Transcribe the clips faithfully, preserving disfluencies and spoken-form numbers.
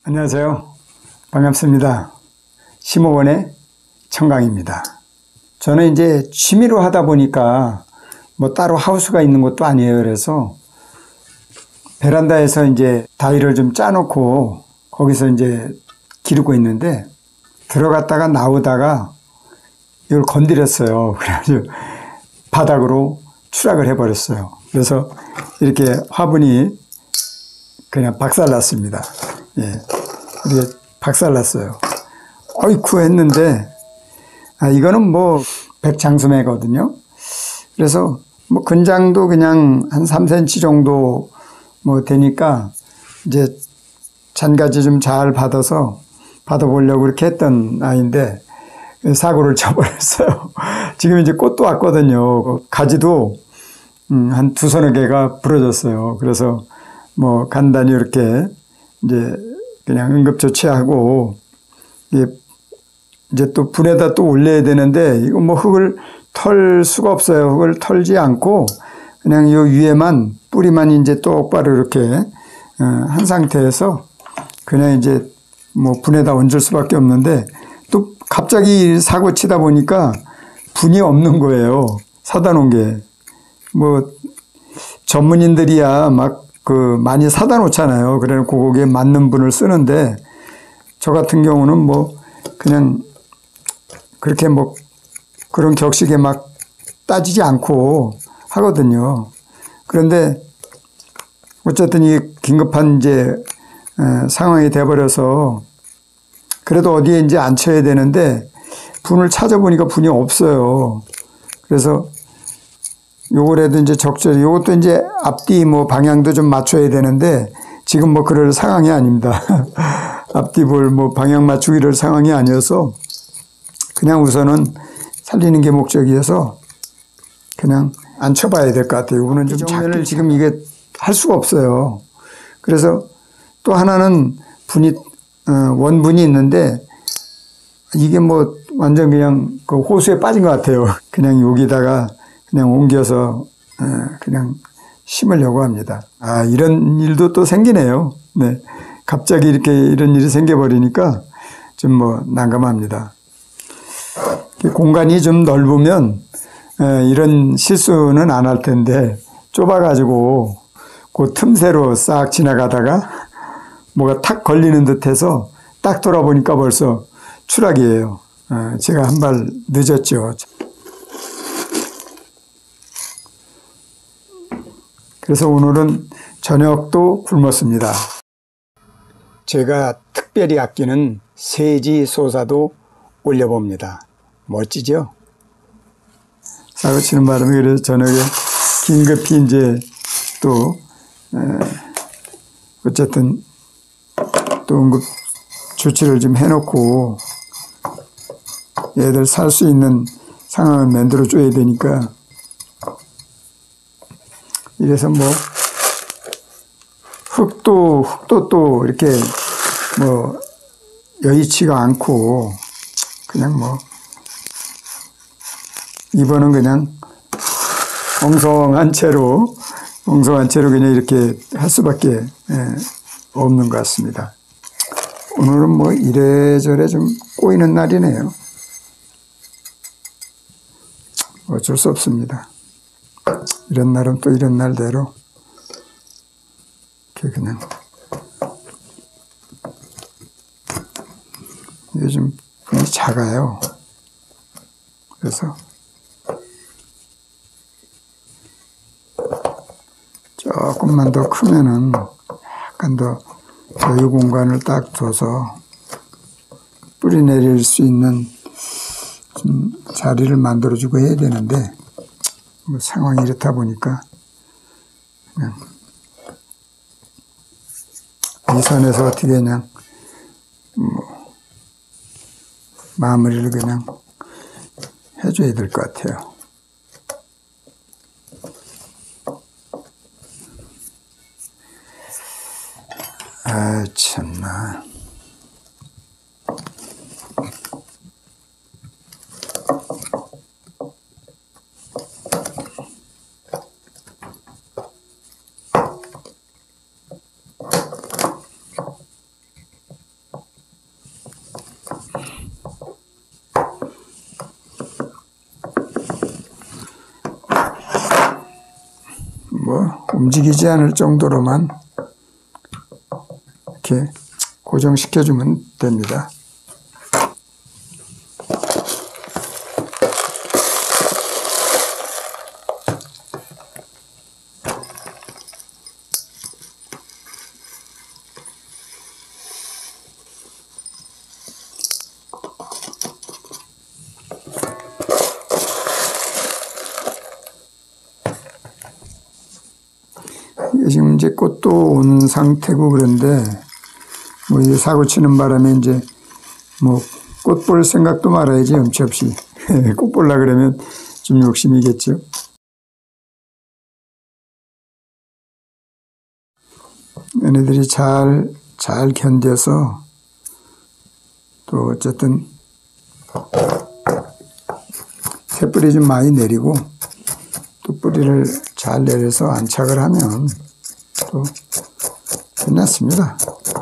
안녕하세요. 반갑습니다. 심호원의 청강입니다. 저는 이제 취미로 하다 보니까 뭐 따로 하우스가 있는 것도 아니에요. 그래서 베란다에서 이제 다이를 좀 짜놓고 거기서 이제 기르고 있는데 들어갔다가 나오다가 이걸 건드렸어요. 그래가지고 바닥으로 추락을 해버렸어요. 그래서 이렇게 화분이 그냥 박살났습니다. 예, 이게 박살났어요. 어이쿠 했는데, 아, 이거는 뭐 백장수매거든요. 그래서 뭐 근장도 그냥 한 삼 센티미터 정도 뭐 되니까 이제 잔가지 좀 잘 받아서 받아보려고 이렇게 했던 아이인데 사고를 쳐버렸어요. 지금 이제 꽃도 왔거든요. 가지도 음, 한 두 서너 개가 부러졌어요. 그래서 뭐 간단히 이렇게 이제 그냥 응급조치하고 이제 또 분에다 또 올려야 되는데 이거 뭐 흙을 털 수가 없어요. 흙을 털지 않고 그냥 요 위에만 뿌리만 이제 똑바로 이렇게 한 상태에서 그냥 이제 뭐 분에다 얹을 수밖에 없는데 또 갑자기 사고 치다 보니까 분이 없는 거예요. 사다 놓은 게. 뭐 전문인들이야 막 그 많이 사다 놓잖아요. 그래 놓고 거기에 맞는 분을 쓰는데 저 같은 경우는 뭐 그냥 그렇게 뭐 그런 격식에 막 따지지 않고 하거든요. 그런데 어쨌든 이 긴급한 이제 상황이 돼버려서 그래도 어디에 이제 앉혀야 되는데 분을 찾아보니까 분이 없어요. 그래서 요거라도 이제 적절히, 요것도 이제 앞뒤 뭐 방향도 좀 맞춰야 되는데 지금 뭐 그럴 상황이 아닙니다. 앞뒤 볼 뭐 방향 맞추기 이럴 상황이 아니어서 그냥 우선은 살리는 게 목적이어서 그냥 앉혀봐야 될 것 같아요. 이거는 좀 작게 지금 이게 할 수가 없어요. 그래서 또 하나는 분이, 어, 원분이 있는데 이게 뭐 완전 그냥 그 호수에 빠진 것 같아요. 그냥 여기다가 그냥 옮겨서 그냥 심으려고 합니다. 아, 이런 일도 또 생기네요. 네, 갑자기 이렇게 이런 일이 생겨버리니까 좀 뭐 난감합니다. 공간이 좀 넓으면 이런 실수는 안 할 텐데 좁아가지고 그 틈새로 싹 지나가다가 뭐가 탁 걸리는 듯해서 딱 돌아보니까 벌써 추락이에요. 제가 한 발 늦었죠. 그래서 오늘은 저녁도 굶었습니다. 제가 특별히 아끼는 세지소사도 올려봅니다. 멋지죠? 사고 치는 바람에 그래서 저녁에 긴급히 이제 또 어쨌든 또 응급 조치를 좀 해놓고 얘들 살 수 있는 상황을 만들어 줘야 되니까 이래서 뭐 흙도 흙도 또 이렇게 뭐 여의치가 않고 그냥 뭐 이번은 그냥 엉성한 채로 엉성한 채로 그냥 이렇게 할 수밖에 없는 것 같습니다. 오늘은 뭐 이래저래 좀 꼬이는 날이네요. 어쩔 수 없습니다. 이런 날은 또 이런 날대로 이렇게 그냥 이게 좀 분이 작아요. 그래서 조금만 더 크면은 약간 더 여유 공간을 딱 둬서 뿌리 내릴 수 있는 좀 자리를 만들어주고 해야 되는데 뭐 상황이 이렇다 보니까 그냥 이 선에서 어떻게 그냥 뭐 마무리를 그냥 해줘야 될 것 같아요. 아, 참나. 뭐 움직이지 않을 정도로만 이렇게 고정시켜주면 됩니다. 지금 이제 꽃도 온 상태고 그런데 뭐 이제 사고 치는 바람에 이제 뭐 꽃 볼 생각도 말아야지 염치 없이 꽃 볼라 그러면 좀 욕심이겠죠. 얘네들이 잘, 잘 견뎌서 또 어쨌든 새뿌리 좀 많이 내리고 또 뿌리를 잘 내려서 안착을 하면 또 끝났습니다.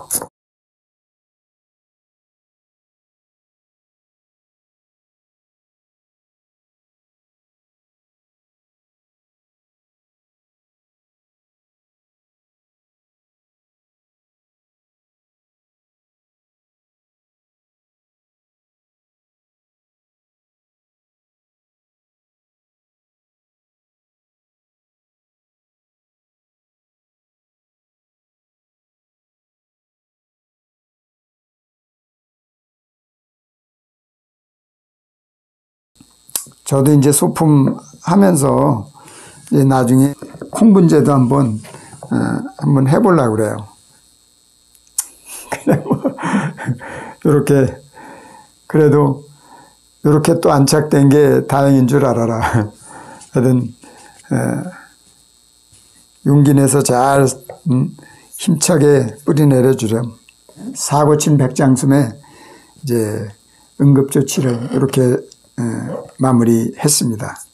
저도 이제 소품 하면서 이제 나중에 콩분제도 한번 어, 한번 해보려고 그래요. 그래 뭐 이렇게 그래도 이렇게 또 안착된 게 다행인 줄 알아라. 하여튼 어, 용기 내서 잘 음, 힘차게 뿌리 내려주렴. 사고 친 백장숨에 이제 응급조치를 이렇게 어, 마무리했습니다.